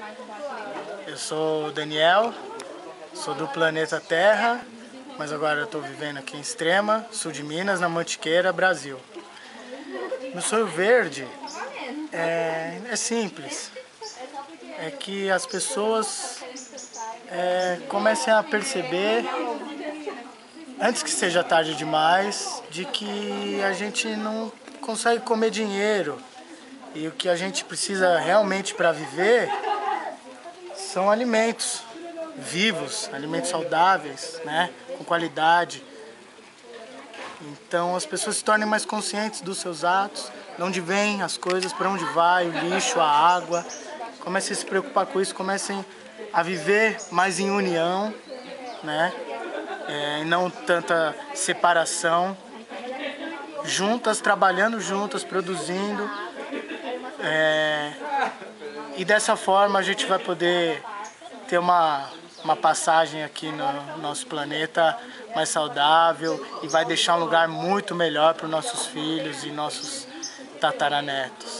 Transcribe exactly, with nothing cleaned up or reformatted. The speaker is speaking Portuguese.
Eu sou o Daniel, sou do planeta Terra, mas agora eu estou vivendo aqui em Extrema, sul de Minas, na Mantiqueira, Brasil. Meu sonho verde é, é simples, é que as pessoas é, comecem a perceber, antes que seja tarde demais, de que a gente não consegue comer dinheiro e o que a gente precisa realmente para viver são alimentos vivos, alimentos saudáveis, né, com qualidade. Então as pessoas se tornem mais conscientes dos seus atos, de onde vêm as coisas, para onde vai o lixo, a água. Comecem a se preocupar com isso, comecem a viver mais em união, né, é, e não tanta separação. Juntas, trabalhando juntas, produzindo. É, e dessa forma a gente vai poder ter uma, uma passagem aqui no nosso planeta mais saudável e vai deixar um lugar muito melhor para os nossos filhos e nossos tataranetos.